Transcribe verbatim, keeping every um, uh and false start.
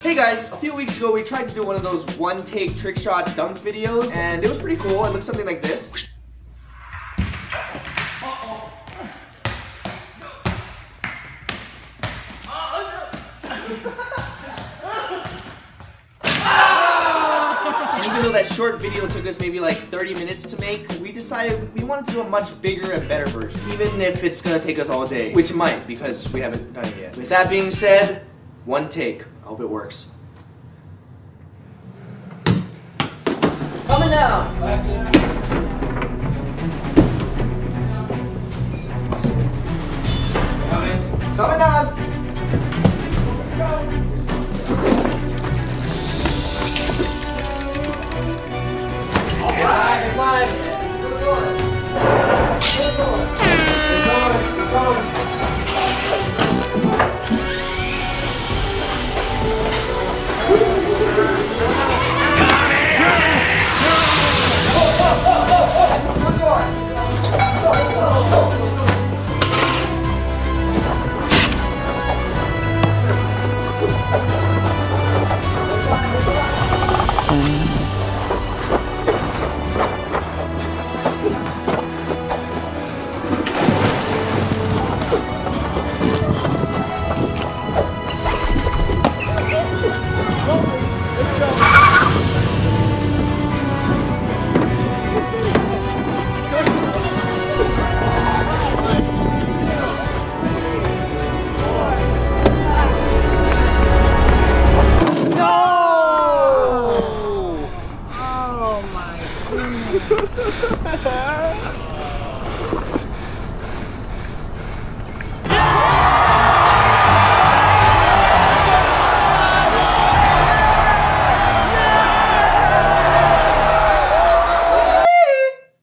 Hey guys, a few weeks ago we tried to do one of those one-take trick shot dunk videos, and it was pretty cool. It looked something like this. And even though that short video took us maybe like thirty minutes to make, we decided we wanted to do a much bigger and better version, even if it's gonna take us all day, which it might because we haven't done it yet. With that being said, one take. I hope it works. Coming down! Coming down!